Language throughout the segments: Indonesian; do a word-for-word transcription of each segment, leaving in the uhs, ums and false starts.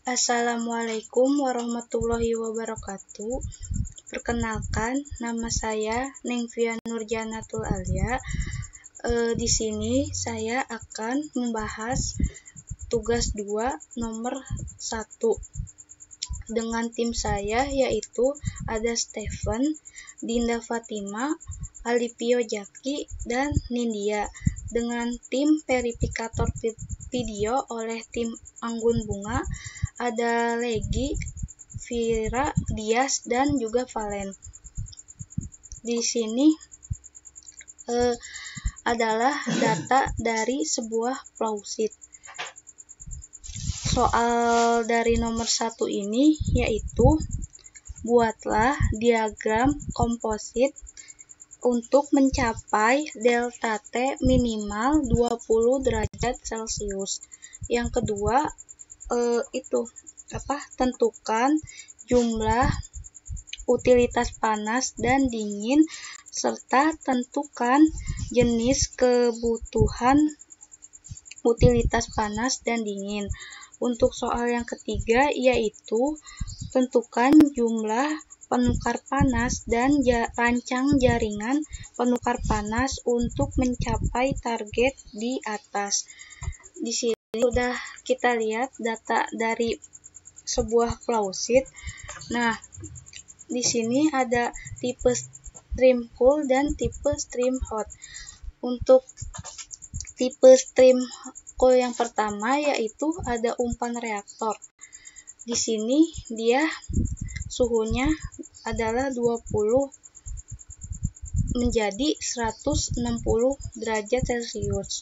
Assalamualaikum warahmatullahi wabarakatuh. Perkenalkan, nama saya Nengvia Nurjanatul Alia. E, di sini saya akan membahas tugas dua nomor satu dengan tim saya, yaitu ada Stephen, Dinda Fatima, Alipio Jaki, dan Nindya. Dengan tim verifikator video oleh tim Anggun Bunga, ada Legi, Vira, Dias, dan juga Valen. Di sini eh, adalah data dari sebuah flowsheet. Soal dari nomor satu ini yaitu buatlah diagram komposit untuk mencapai delta T minimal dua puluh derajat Celcius. Yang kedua eh, itu apa? Tentukan jumlah utilitas panas dan dingin serta tentukan jenis kebutuhan utilitas panas dan dingin. Untuk soal yang ketiga yaitu tentukan jumlah penukar panas dan ja, rancang jaringan penukar panas untuk mencapai target di atas. Di sini sudah kita lihat data dari sebuah flowsheet. Nah, di sini ada tipe stream cool dan tipe stream hot. Untuk tipe stream cool yang pertama yaitu ada umpan reaktor. Di sini dia suhunya adalah dua puluh menjadi seratus enam puluh derajat Celcius.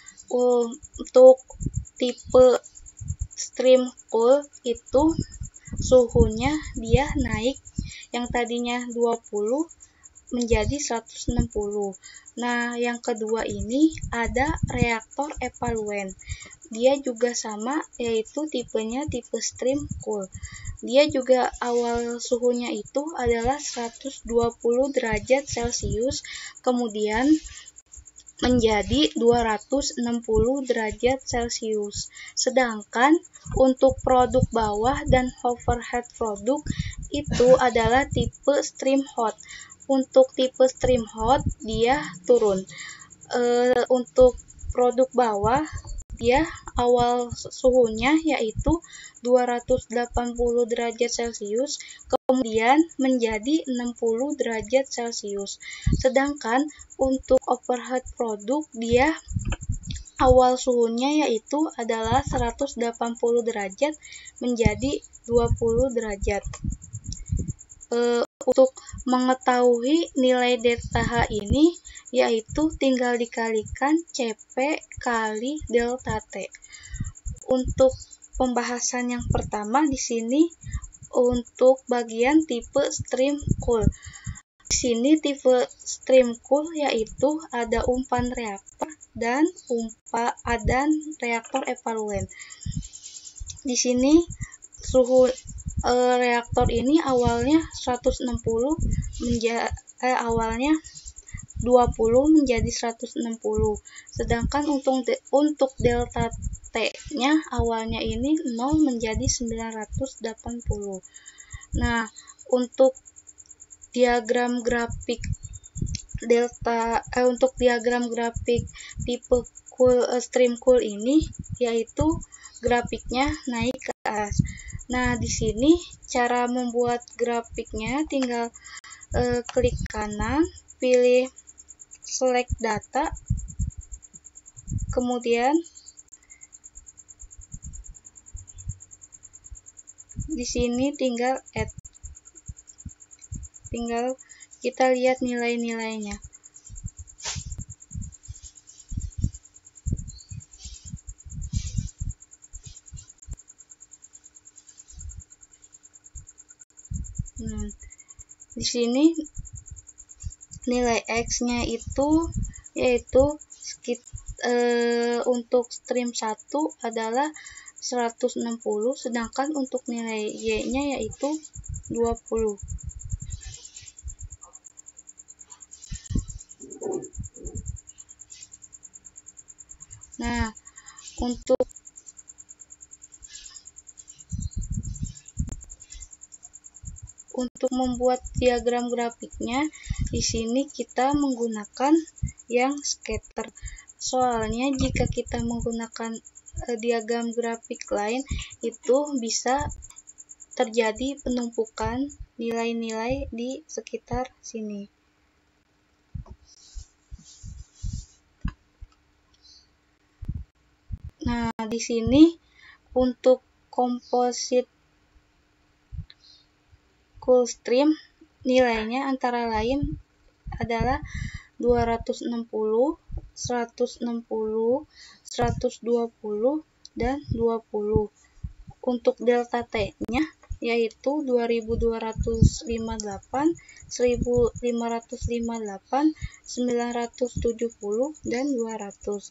Untuk tipe stream cool itu suhunya dia naik yang tadinya dua puluh menjadi seratus enam puluh. Nah, yang kedua ini ada reaktor evaluent. Dia juga sama, yaitu tipenya tipe stream cool. Dia juga awal suhunya itu adalah seratus dua puluh derajat Celcius, kemudian menjadi dua ratus enam puluh derajat Celcius. Sedangkan untuk produk bawah dan overhead produk itu adalah tipe stream hot. Untuk tipe stream hot dia turun. E, untuk produk bawah dia awal suhunya yaitu dua ratus delapan puluh derajat Celcius, kemudian menjadi enam puluh derajat Celcius. Sedangkan untuk overhead produk dia awal suhunya yaitu adalah seratus delapan puluh derajat menjadi dua puluh derajat. E, untuk mengetahui nilai delta H ini yaitu tinggal dikalikan C P kali delta T. Untuk pembahasan yang pertama di sini untuk bagian tipe stream cool. Di sini tipe stream cool yaitu ada umpan reaktor dan umpa dan reaktor evaluent. Di sini suhu e, reaktor ini awalnya seratus enam puluh menjadi eh, awalnya dua puluh menjadi seratus enam puluh. Sedangkan untuk de, untuk delta T-nya awalnya ini nol menjadi sembilan ratus delapan puluh. Nah, untuk diagram grafik delta eh, untuk diagram grafik tipe cool eh, stream cool ini yaitu grafiknya naik ke atas. Nah, di sini cara membuat grafiknya tinggal eh, klik kanan, pilih select data, kemudian di sini tinggal add. Tinggal kita lihat nilai-nilainya. Hmm, di sini nilai X-nya itu yaitu eh, untuk stream satu adalah seratus enam puluh, sedangkan untuk nilai Y-nya yaitu dua puluh. Nah, untuk untuk membuat diagram grafiknya, di sini kita menggunakan yang scatter. Soalnya jika kita menggunakan eh, diagram grafik lain, itu bisa terjadi penumpukan nilai-nilai di sekitar sini. Nah, di sini untuk komposit Coolstream nilainya antara lain adalah dua ratus enam puluh, seratus enam puluh, seratus dua puluh, dan dua puluh. Untuk delta T-nya yaitu dua ribu dua ratus lima puluh delapan, seribu lima ratus lima puluh delapan, sembilan ratus tujuh puluh, dan dua ratus.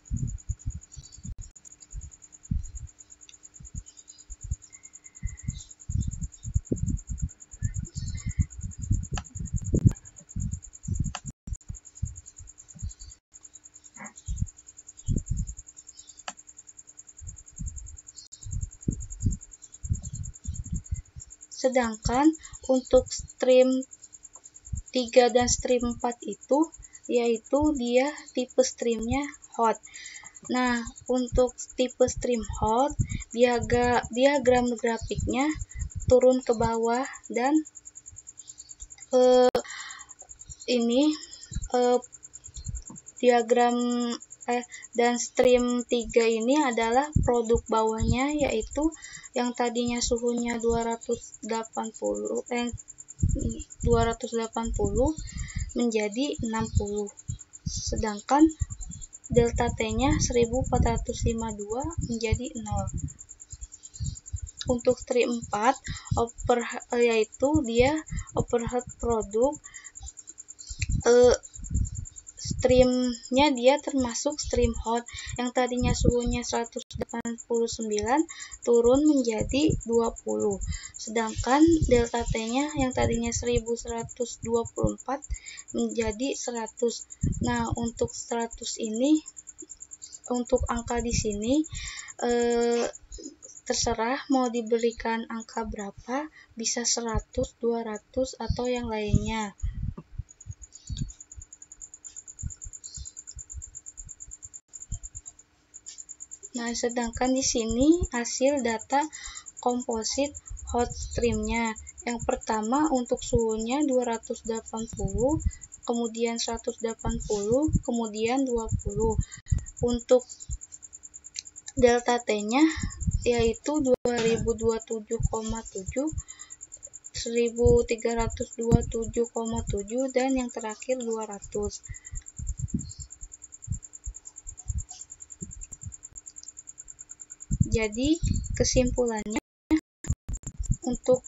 Sedangkan untuk stream tiga dan stream empat itu, yaitu dia tipe streamnya hot. Nah, untuk tipe stream hot, diaga, diagram grafiknya turun ke bawah dan eh, ini eh, diagram eh, dan stream tiga ini adalah produk bawahnya, yaitu yang tadinya suhunya dua ratus delapan puluh eh, dua ratus delapan puluh menjadi enam puluh, sedangkan delta T-nya seribu empat ratus lima puluh dua menjadi nol. Untuk stream empat over, yaitu dia overhead produk, eh, streamnya dia termasuk stream hot, yang tadinya suhunya seratus delapan puluh sembilan turun menjadi dua puluh, sedangkan delta T-nya yang tadinya seribu seratus dua puluh empat menjadi seratus. Nah, untuk seratus ini, untuk angka di sini eh, terserah mau diberikan angka berapa, bisa seratus, dua ratus, atau yang lainnya. Nah, sedangkan di sini hasil data komposit hot streamnya. Yang pertama untuk suhunya dua ratus delapan puluh, kemudian seratus delapan puluh, kemudian dua puluh. Untuk delta T-nya yaitu dua ribu dua puluh tujuh koma tujuh, seribu tiga ratus dua puluh tujuh koma tujuh, dan yang terakhir dua ratus. Jadi kesimpulannya, untuk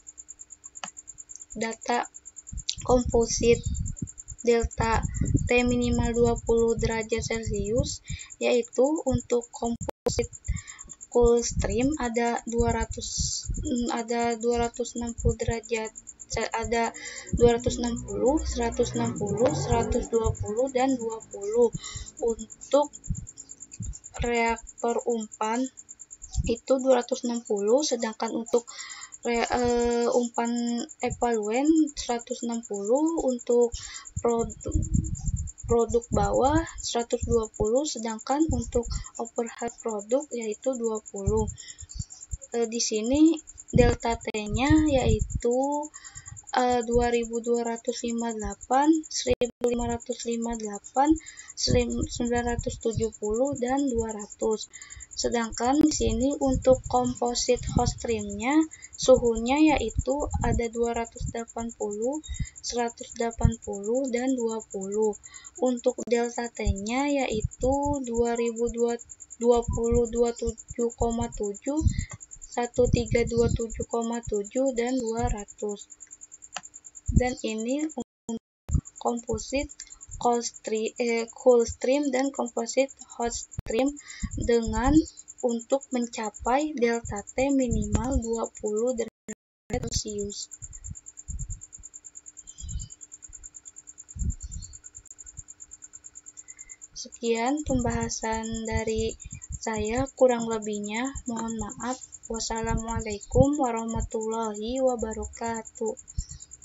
data komposit delta T minimal dua puluh derajat Celcius, yaitu untuk komposit Coolstream ada dua ratus ada dua ratus enam puluh derajat, ada dua ratus enam puluh, seratus enam puluh, seratus dua puluh, dan dua puluh. Untuk reaktor umpan itu dua ratus enam puluh, sedangkan untuk re, uh, umpan evaluen seratus enam puluh, untuk produk produk bawah seratus dua puluh, sedangkan untuk overhead produk yaitu dua puluh. E, di sini delta T-nya yaitu e, dua ribu dua ratus lima puluh delapan, seribu lima ratus lima puluh delapan, sembilan ratus tujuh puluh, dan dua ratus. Sedangkan di sini untuk komposit hot streamnya suhunya yaitu ada dua ratus delapan puluh, seratus delapan puluh, dan dua puluh. Untuk delta T-nya yaitu dua ribu dua puluh dua puluh tujuh koma tujuh, seribu tiga ratus dua puluh tujuh koma tujuh, dan dua ratus. Dan ini untuk komposit Coolstream dan komposit hot stream dengan untuk mencapai delta T minimal dua puluh derajat Celcius. Sekian pembahasan dari saya, kurang lebihnya mohon maaf. Wassalamualaikum warahmatullahi wabarakatuh.